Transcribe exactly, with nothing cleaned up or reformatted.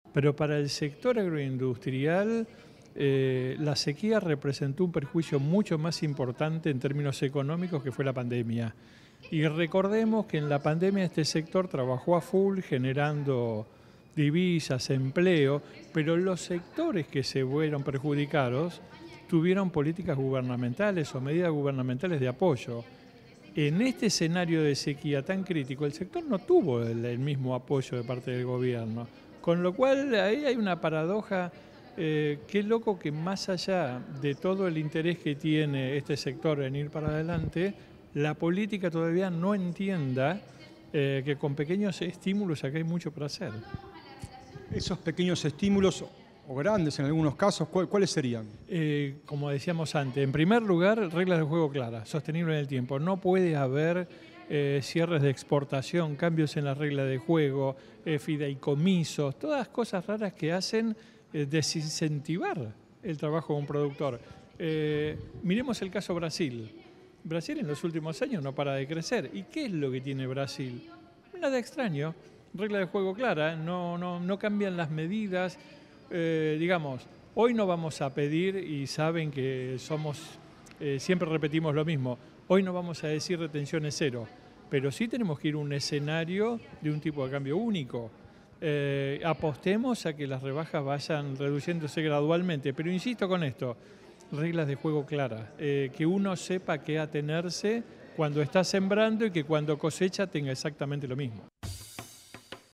Pero para el sector agroindustrial, eh, la sequía representó un perjuicio mucho más importante en términos económicos que fue la pandemia. Y recordemos que en la pandemia este sector trabajó a full generando divisas, empleo, pero los sectores que se fueron perjudicados tuvieron políticas gubernamentales o medidas gubernamentales de apoyo. En este escenario de sequía tan crítico, el sector no tuvo el, el mismo apoyo de parte del gobierno. Con lo cual ahí hay una paradoja, eh, qué loco que más allá de todo el interés que tiene este sector en ir para adelante, la política todavía no entienda eh, que con pequeños estímulos acá hay mucho para hacer. Esos pequeños estímulos, o grandes en algunos casos, ¿cuáles serían? Eh, como decíamos antes, en primer lugar, reglas de juego claras, sostenible en el tiempo. No puede haber eh, cierres de exportación, cambios en las reglas de juego, eh, fideicomisos, todas cosas raras que hacen eh, desincentivar el trabajo de un productor. Eh, miremos el caso Brasil. Brasil en los últimos años no para de crecer. ¿Y qué es lo que tiene Brasil? Nada extraño. Regla de juego clara, no, no, no cambian las medidas. Eh, digamos, hoy no vamos a pedir, y saben que somos, eh, siempre repetimos lo mismo, hoy no vamos a decir retenciones cero, pero sí tenemos que ir a un escenario de un tipo de cambio único. Eh, apostemos a que las rebajas vayan reduciéndose gradualmente, pero insisto con esto, reglas de juego claras, eh, que uno sepa qué atenerse cuando está sembrando y que cuando cosecha tenga exactamente lo mismo.